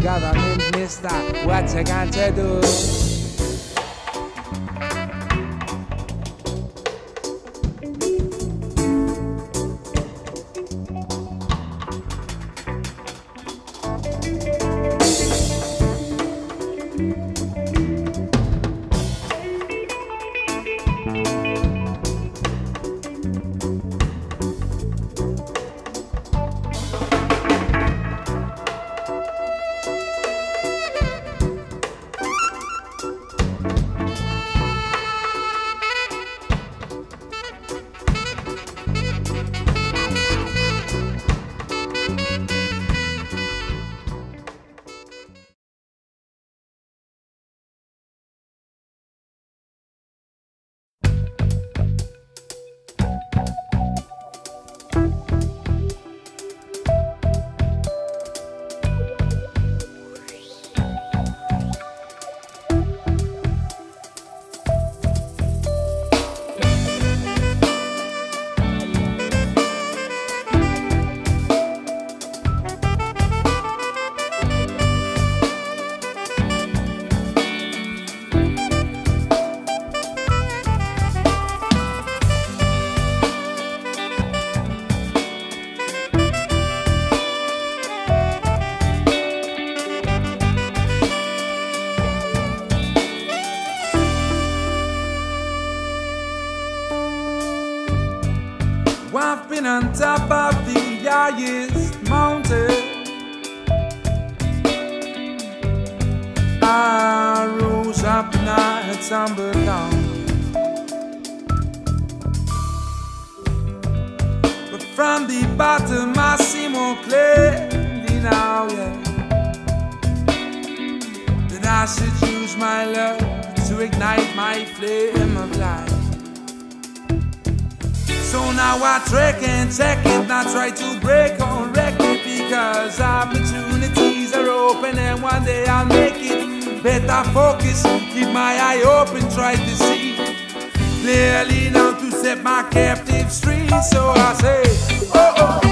government, mister, what you got to do? I've been on top of the highest mountain. I rose up and I tumbled down. But from the bottom I see more clearly now, yeah, that I should use my love to ignite my flame of life. So now I trek and check it, not try to break or wreck it, because opportunities are open and one day I'll make it. Better focus, keep my eye open, try to see clearly now to set my captives free. So I say, oh, oh.